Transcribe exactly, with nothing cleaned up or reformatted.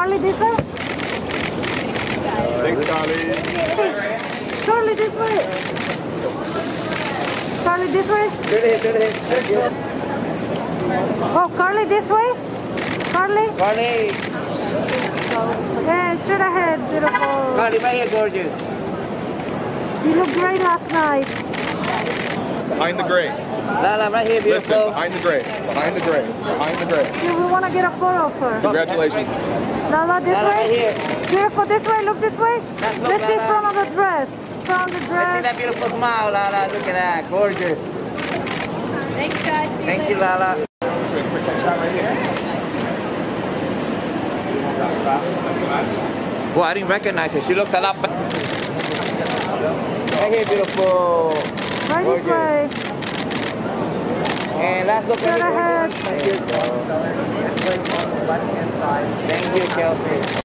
Karlie, this way. Thanks, Karlie. Karlie, this way. Karlie, this way. Turn it, turn it. Thank you. Oh, Karlie, this way. Karlie. Karlie. Yeah, straight ahead, beautiful. Karlie, right here, gorgeous. You looked great last night. Behind the gray. Lala, right here, beautiful. Listen, behind the gray. Behind the gray. Behind the gray. Yeah, we want to get a photo of her. Congratulations. Lala, this Lala, way. right here. Beautiful, this way. Look this way. Let's look, Let's see Lala. front of the dress. Front of the Let's see dress. that beautiful smile, Lala. Look at that, gorgeous. Thanks, guys. See Thank you, later. Lala. Well, I didn't recognize her. She looks a lot better. Right here, beautiful. Right this way. And let's look Straight at ahead. it. Thank you. Thank you, Chelsea.